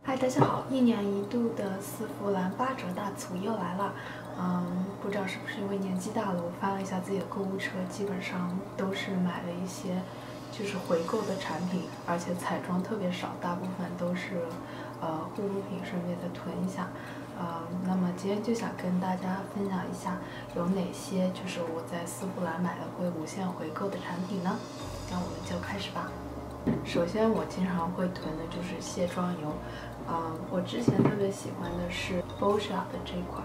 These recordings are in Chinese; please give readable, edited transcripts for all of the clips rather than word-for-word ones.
嗨，大家好！一年一度的丝芙兰8折大促又来了。不知道是不是因为年纪大了，我翻了一下自己的购物车，基本上都是买了一些就是回购的产品，而且彩妆特别少，大部分都是护肤品，顺便再囤一下。那么今天就想跟大家分享一下有哪些就是我在丝芙兰买了会无限回购的产品呢？那我们就开始吧。首先，我经常会囤的就是卸妆油。我之前特别喜欢的是 Boscia 的这款，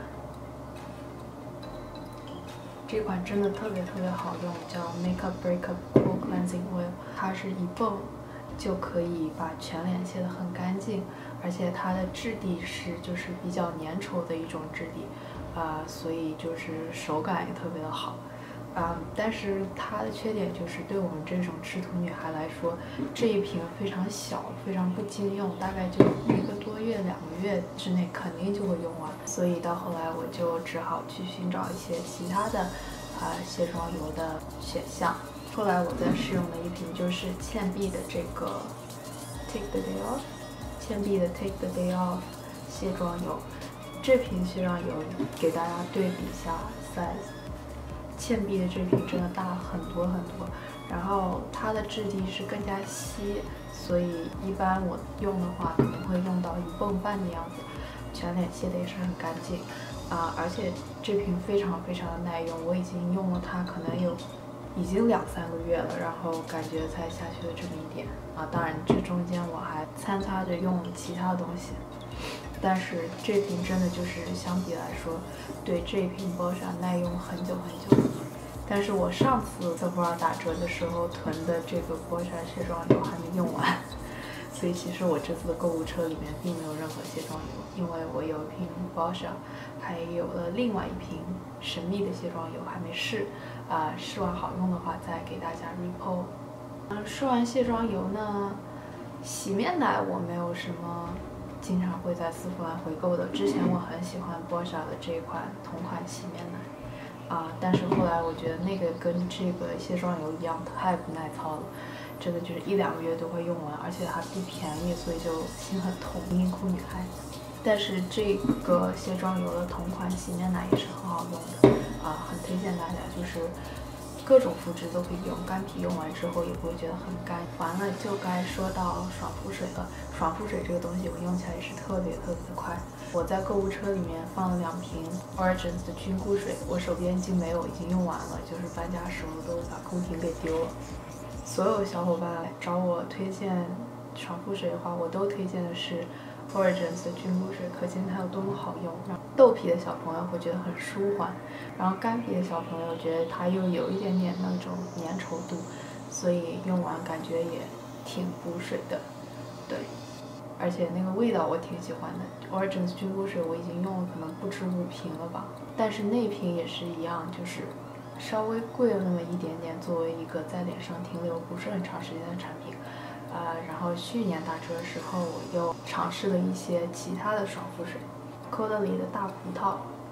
这款真的特别好用，叫 Makeup Breakup Cool Cleansing Oil， 它是一泵就可以把全脸卸得很干净，而且它的质地是就是比较粘稠的一种质地，所以就是手感也特别的好。但是它的缺点就是对我们这种吃土女孩来说，这一瓶非常小，非常不经用，大概就1个多月、2个月之内肯定就会用完。所以到后来我就只好去寻找一些其他的卸妆油的选项。后来我在试用的一瓶就是倩碧的这个 Take the Day Off， 倩碧的 Take the Day Off 卸妆油。这瓶卸妆油给大家对比一下 size。倩碧的这瓶真的大很多，然后它的质地是更加稀，所以一般我用的话可能会用到1泵半的样子，全脸卸的也是很干净，而且这瓶非常的耐用，我已经用了它可能已经2、3个月了，然后感觉才下去了这么一点，当然这中间我还参差着用其他的东西。但是这瓶真的就是相比来说，对这瓶 Boscia 耐用很久。但是我上次Sephora打折的时候囤的这个 Boscia 卸妆油还没用完，所以其实我这次的购物车里面并没有任何卸妆油，因为我有一瓶 Boscia， 还有了另外一瓶神秘的卸妆油还没试，试完好用的话再给大家 report。说完卸妆油呢，洗面奶我没有什么经常会在丝芙兰回购的。之前我很喜欢 Boscia 的这款同款洗面奶，但是后来我觉得那个跟这个卸妆油一样太不耐操了，真的就是1、2个月都会用完，而且它不便宜，所以就心很痛，辛苦女孩子。但是这个卸妆油的同款洗面奶也是很好用的，很推荐大家，就是各种肤质都可以用，干皮用完之后也不会觉得很干。完了就该说到爽肤水了，爽肤水这个东西我用起来也是特别的快。我在购物车里面放了2瓶 Origins 的菌菇水，我手边已经没有，已经用完了，就是搬家时候都把空瓶给丢了。所有小伙伴找我推荐爽肤水的话，我都推荐的是 Origins 的菌菇水，可见它有多么好用。痘皮的小朋友会觉得很舒缓，然后干皮的小朋友觉得它又有一点点那种粘稠度，所以用完感觉也挺补水的，对。而且那个味道我挺喜欢的 ，Origins 菌菇水我已经用了可能不止5瓶了吧，但是那瓶也是一样，就是稍微贵了那么一点点，作为一个在脸上停留不是很长时间的产品。然后去年打折的时候，我又尝试了一些其他的爽肤水 ，Caudalie 的大葡萄，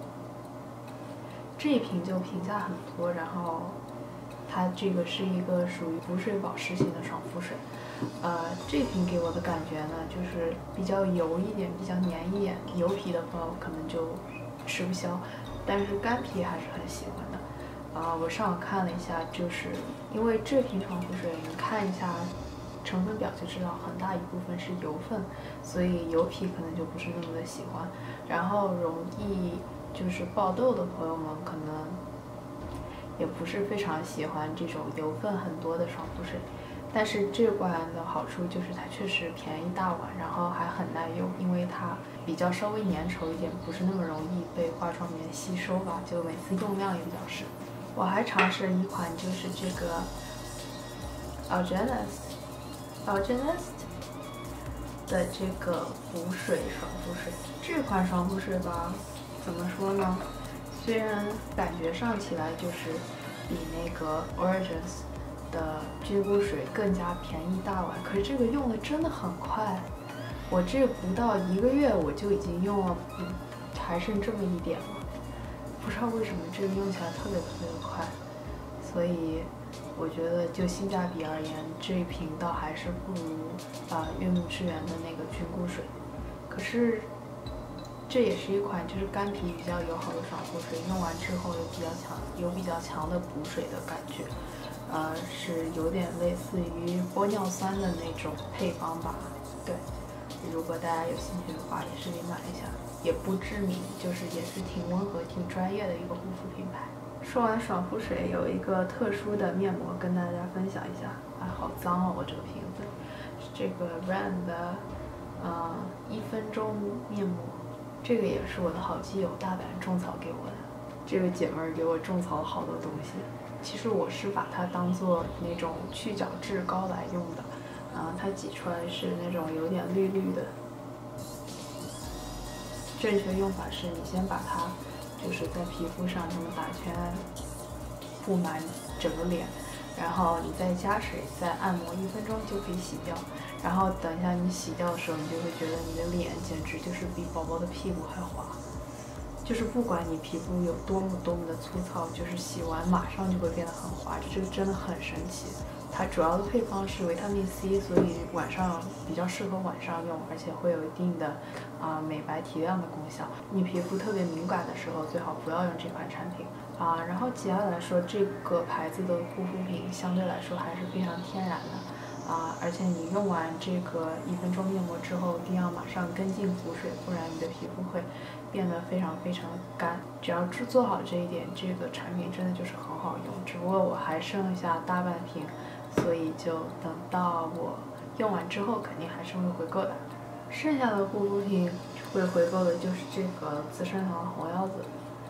这一瓶就评价很多，然后它这个是一个属于补水保湿型的爽肤水。这瓶给我的感觉呢，就是比较油一点，比较黏一点，油皮的朋友可能就吃不消，但是干皮还是很喜欢的。我上网看了一下，就是因为这瓶爽肤水，你看一下成分表就知道，很大一部分是油分，所以油皮可能就不是那么的喜欢。然后容易就是爆痘的朋友们可能也不是非常喜欢这种油分很多的爽肤水。但是这款的好处就是它确实便宜大碗，然后还很耐用，因为它比较稍微粘稠一点，不是那么容易被化妆棉吸收吧，就每次用量也比较少。我还尝试了一款就是这个 Algenist 的这个补水爽肤水。这款爽肤水吧，怎么说呢？虽然感觉上起来就是比那个 Origins 的菌菇水更加便宜大碗，可是这个用的真的很快，我这不到1个月我就已经用了，还剩这么一点了。不知道为什么这个用起来特别的快，所以我觉得就性价比而言，这一瓶倒还是不如悦木之源的那个菌菇水。 可是这也是一款就是干皮比较友好的爽肤水，用完之后有比较强的补水的感觉，是有点类似于玻尿酸的那种配方吧。对，如果大家有兴趣的话，也是可以买一下，也不知名，就是也是挺温和、挺专业的一个护肤品牌。说完爽肤水，有一个特殊的面膜跟大家分享一下。啊，好脏哦，我这个瓶子，是这个 Rand 的1分钟面膜。这个也是我的好基友大阪种草给我的，这个姐妹儿给我种草了好多东西。其实我是把它当做那种去角质膏来用的，它挤出来是那种有点绿绿的。正确用法是你先把它就是在皮肤上这么打圈，布满整个脸，然后你再加水，再按摩1分钟就可以洗掉。然后等一下你洗掉的时候，你就会觉得你的脸简直就是比宝宝的屁股还滑。就是不管你皮肤有多么的粗糙，就是洗完马上就会变得很滑，这个真的很神奇。它主要的配方是维他命 C， 所以晚上比较适合晚上用，而且会有一定的美白提亮的功效。你皮肤特别敏感的时候，最好不要用这款产品然后其他来说，这个牌子的护肤品相对来说还是非常天然的。而且你用完这个1分钟面膜之后，一定要马上跟进补水，不然你的皮肤会变得非常干。只要做好这一点，这个产品真的就是很好用。只不过我还剩下大半瓶，所以就等到我用完之后，肯定还是会回购的。剩下的护肤品会回购的就是这个资生堂的红腰子。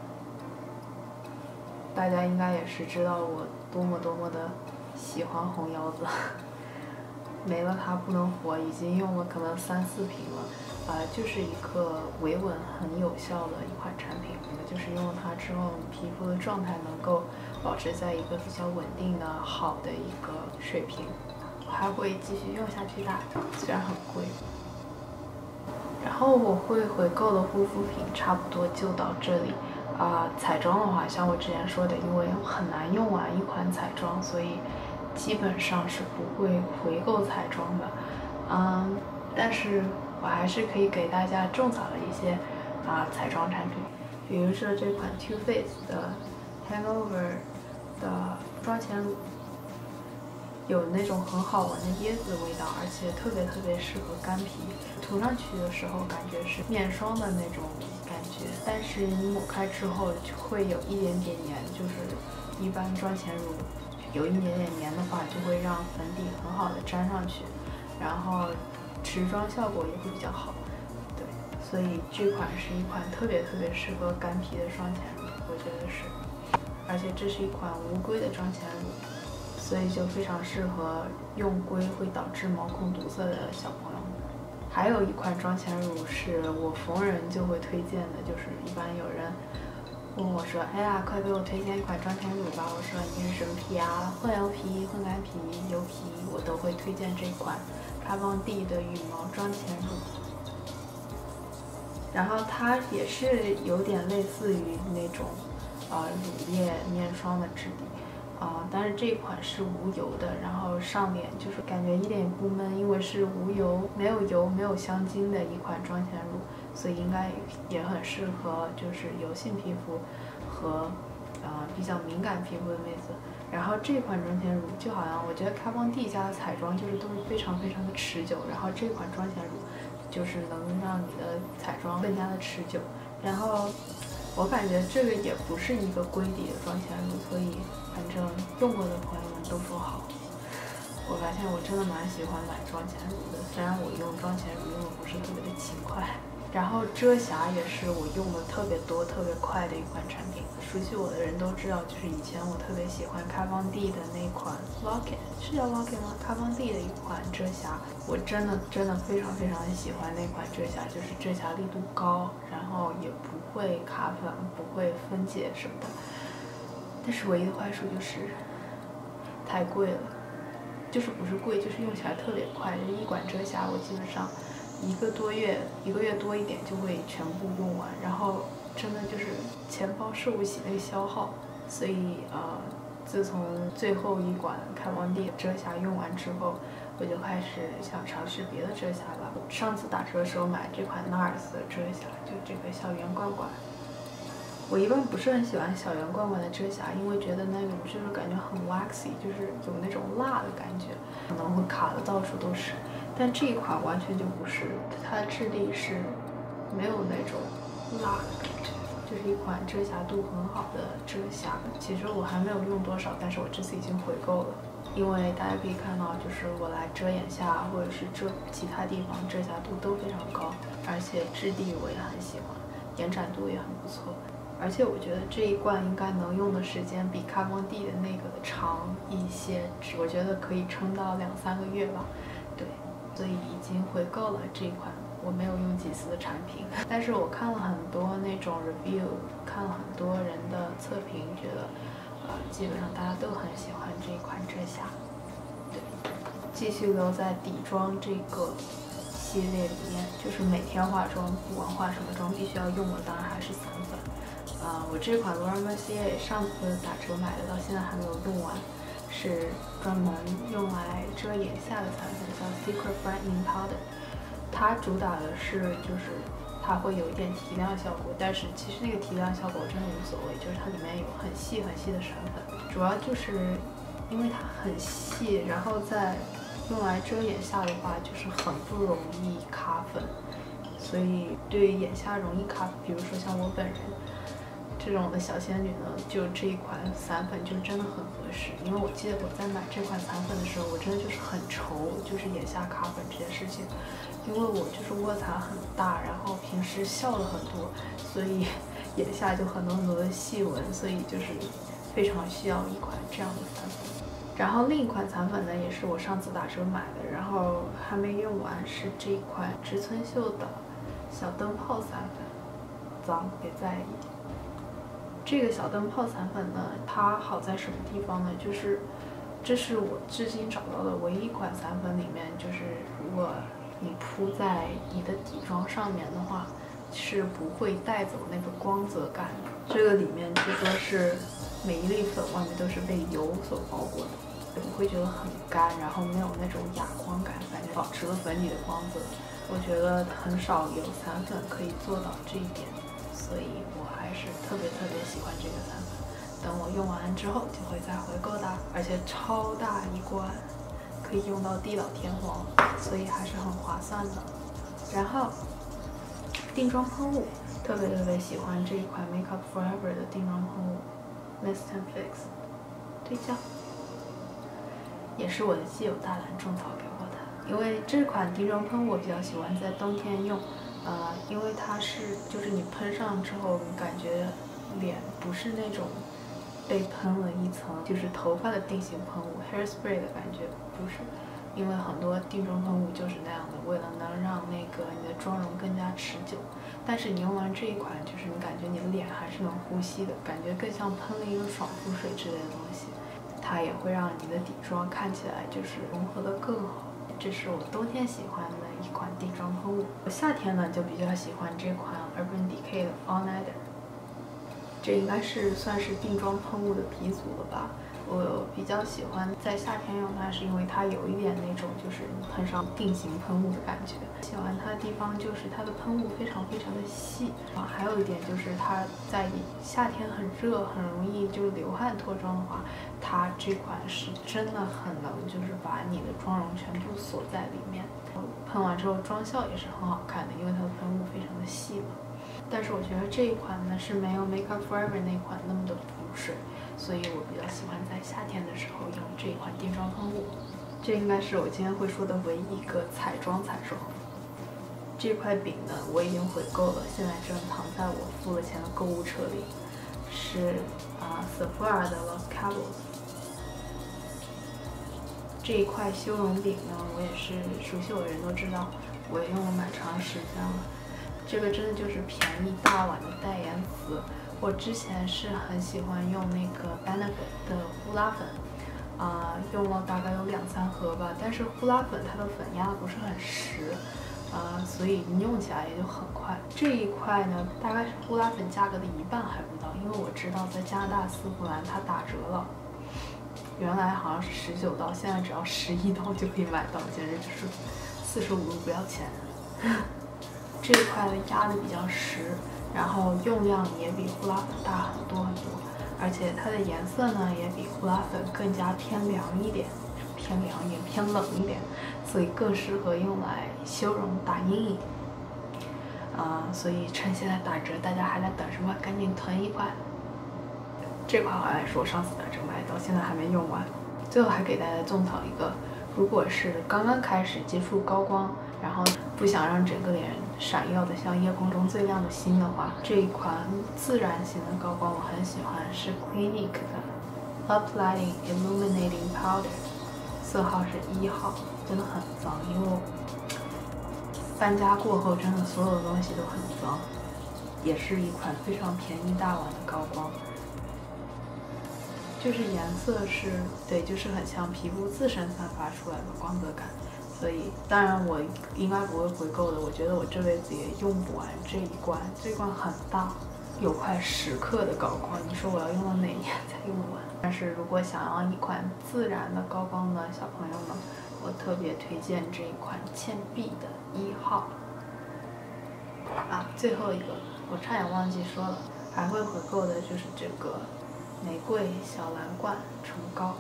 大家应该也是知道我多么的喜欢红腰子。没了它不能活，已经用了可能3、4瓶了，就是一个维稳很有效的一款产品。就是用了它之后，皮肤的状态能够保持在一个比较稳定的好的一个水平。我还会继续用下去的，虽然很贵。然后我会回购的护肤品差不多就到这里。彩妆的话，像我之前说的，因为很难用完一款彩妆，所以基本上是不会回购彩妆的。但是我还是可以给大家种草的一些彩妆产品，比如说这款 Too Faced 的 Hangover 的妆前乳，有那种很好闻的椰子味道，而且特别适合干皮。涂上去的时候感觉是面霜的那种感觉，但是你抹开之后就会有一点点黏，就是一般妆前乳有一点点黏的话，就会让粉底很好的粘上去，然后持妆效果也会比较好。对，所以这款是一款特别适合干皮的妆前乳，我觉得是，而且这是一款无硅的妆前乳，所以就非常适合用硅会导致毛孔堵塞的小朋友们。还有一款妆前乳是我逢人就会推荐的，就是一般有人问我说，哎呀，快给我推荐一款妆前乳吧。我说你是什么皮啊？混油皮、混干皮、油皮，我都会推荐这款开邦地的羽毛妆前乳。然后它也是有点类似于那种乳液面霜的质地。但是这款是无油的，然后上脸就是感觉一点也不闷，因为是无油、没有油、没有香精的一款妆前乳，所以应该也很适合就是油性皮肤和比较敏感皮肤的妹子。然后这款妆前乳就好像我觉得开邦地家的彩妆就是都是非常的持久，然后这款妆前乳就是能让你的彩妆更加的持久。然后我感觉这个也不是一个硅底的妆前乳，所以反正用过的朋友们都说好。我发现我真的蛮喜欢买妆前乳的，虽然我用妆前乳用的不是特别的勤快。然后遮瑕也是我用的特别多、特别快的一款产品。熟悉我的人都知道，就是以前我特别喜欢开邦地的那款 Locket， 是叫 Locket 吗？开邦地的一款遮瑕，我真的非常喜欢那款遮瑕，就是遮瑕力度高，然后也不会卡粉，不会分解什么的。但是唯一的坏处就是太贵了，就是不是贵，就是用起来特别快。就是一管遮瑕我基本上一个月多一点就会全部用完，然后真的就是钱包受不起那个消耗，所以自从最后一管开邦地遮瑕用完之后， 我就开始想尝试别的遮瑕吧。上次打折的时候买这款 NARS 的遮瑕，就这个小圆罐罐。我一般不是很喜欢小圆罐罐的遮瑕，因为觉得那种就是感觉很 waxy， 就是有那种辣的感觉，可能会卡的到处都是。但这一款完全就不是，它的质地是没有那种辣的感觉，就是一款遮瑕度很好的遮瑕。其实我还没有用多少，但是我这次已经回购了，因为大家可以看到，就是我来遮眼下或者是遮其他地方，遮瑕度都非常高，而且质地我也很喜欢，延展度也很不错。而且我觉得这一罐应该能用的时间比开光地的那个长一些，我觉得可以撑到2-3个月吧。对，所以已经回购了这一款我没有用几次的产品，但是我看了很多那种 review， 看了很多人的测评，觉得基本上大家都很喜欢这一款遮瑕。对，继续留在底妆这个系列里面，就是每天化妆，不管化什么妆，必须要用的当然还是散粉。我这款 Laura Mercier 上次打折买的，到现在还没有用完，是专门用来遮眼下的散粉，叫 Secret Brightening Powder。它主打的是就是它会有一点提亮效果，但是其实那个提亮效果真的无所谓，就是它里面有很细很细的闪粉，主要就是因为它很细，然后再用来遮眼下的话，就是很不容易卡粉，所以对于眼下容易卡，比如说像我本人这种的小仙女呢，就这一款散粉就真的很合适。因为我记得我在买这款散粉的时候，我真的就是很愁，就是眼下卡粉这件事情，因为我就是卧蚕很大，然后平时笑了很多，所以眼下就很多的细纹，所以就是非常需要一款这样的散粉。然后另一款散粉呢，也是我上次打折买的，然后还没用完，是这一款植村秀的小灯泡散粉，脏别在意。这个小灯泡散粉呢，它好在什么地方呢？就是这是我至今找到的唯一一款散粉里面，就是如果你铺在你的底妆上面的话，是不会带走那个光泽感的。这个里面据说是每一粒粉外面都是被油所包裹的，不会觉得很干，然后没有那种哑光感，反正保持了粉底的光泽。我觉得很少有散粉可以做到这一点，所以我还是特别喜欢这个散粉。等我用完之后就会再回购的，而且超大一罐，可以用到地老天荒，所以还是很划算的。然后定妆喷雾，特别喜欢这一款 Make Up Forever 的定妆喷雾 Mist and Fix， 推荐。也是我的基友大蓝种草给我的，因为这款定妆喷雾我比较喜欢在冬天用，因为它是就是你喷上之后，你感觉脸不是那种被喷了一层就是头发的定型喷雾 hairspray 的感觉，不是，因为很多定妆喷雾就是那样的，为了能让那个你的妆容更加持久。但是你用完这一款，就是你感觉你的脸还是能呼吸的，感觉更像喷了一个爽肤水之类的东西。它也会让你的底妆看起来就是融合的更好，这是我冬天喜欢的一款定妆喷雾。我夏天呢就比较喜欢这款 Urban Decay 的 All Nighter， 这应该是算是定妆喷雾的鼻祖了吧。我比较喜欢在夏天用它，是因为它有一点那种就是喷上定型喷雾的感觉。喜欢它的地方就是它的喷雾非常的细啊，还有一点就是它在夏天很热很容易就流汗脱妆的话，它这款是真的很能就是把你的妆容全部锁在里面，喷完之后妆效也是很好看的，因为它的喷雾非常的细嘛。但是我觉得这一款呢是没有 Make Up Forever 那款那么的补水，所以我比较喜欢在夏天的时候用这一款定妆喷雾。这应该是我今天会说的唯一一个彩妆。这块饼呢我已经回购了，现在正躺在我付了钱的购物车里，是Sephora 的 Los Cabos。这一块修容饼呢，我也是熟悉我的人都知道，我也用了蛮长时间了。这个真的就是便宜大碗的代言词。我之前是很喜欢用那个 Benefit 的呼啦粉，用了大概有2-3盒吧。但是呼啦粉它的粉压不是很实，所以你用起来也就很快。这一块呢，大概是呼啦粉价格的1半还不到，因为我知道在加拿大丝芙兰它打折了。 原来好像是19刀，现在只要11刀就可以买到，简直就是45度不要钱。这一块压的比较实，然后用量也比呼啦粉大很多很多，而且它的颜色呢也比呼啦粉更加偏凉一点，偏冷一点，所以更适合用来修容打阴影。所以趁现在打折，大家还在等什么？赶紧囤一款。这款好像也是我上次打折买的，到现在还没用完。最后还给大家种草一个，如果是刚刚开始接触高光，然后不想让整个脸闪耀的像夜空中最亮的星的话，这一款自然型的高光我很喜欢，是 Clinique 的 Uplighting Illuminating Powder， 色号是1号，真的很脏，因为我搬家过后真的所有的东西都很脏，也是一款非常便宜大碗的高光。就是颜色是对，就是很像皮肤自身散发出来的光泽感，所以当然我应该不会回购的。我觉得我这辈子也用不完这一罐，这一罐很大，有快10克的高光，你说我要用到哪年才用完？但是如果想要一款自然的高光的小朋友们，我特别推荐这一款倩碧的1号。最后一个我差点忘记说了，还会回购的就是这个玫瑰小蓝罐唇膏。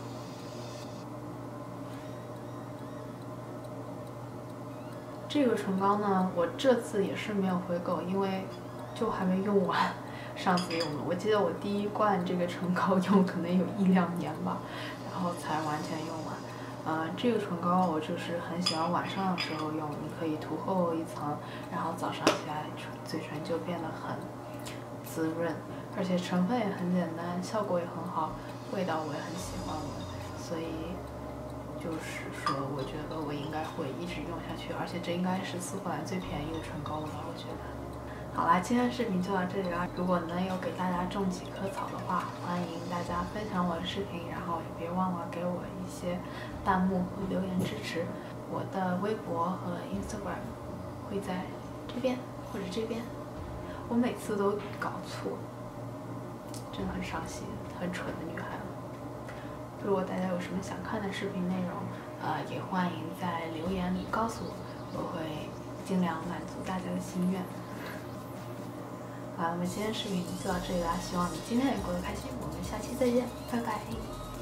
这个唇膏呢，我这次也是没有回购，因为就还没用完。上次用的，我记得我第一罐这个唇膏用可能有1-2年吧，然后才完全用完。这个唇膏我就是很喜欢晚上的时候用，你可以涂厚一层，然后早上起来嘴唇就变得很滋润，而且成分也很简单，效果也很好，味道我也很喜欢闻，所以就是说，我觉得我应该会一直用下去，而且这应该是丝芙兰最便宜的唇膏了吧，我觉得。好啦，今天的视频就到这里啦。如果能有给大家种几棵草的话，欢迎大家分享我的视频，然后也别忘了给我一些弹幕和留言支持。我的微博和 Instagram 会在这边或者这边，我每次都搞错，真的很伤心，很蠢的女孩了。如果大家有什么想看的视频内容，也欢迎在留言里告诉我，我会尽量满足大家的心愿。好，那么今天视频就到这里啦，希望你今天也过得开心，我们下期再见，拜拜。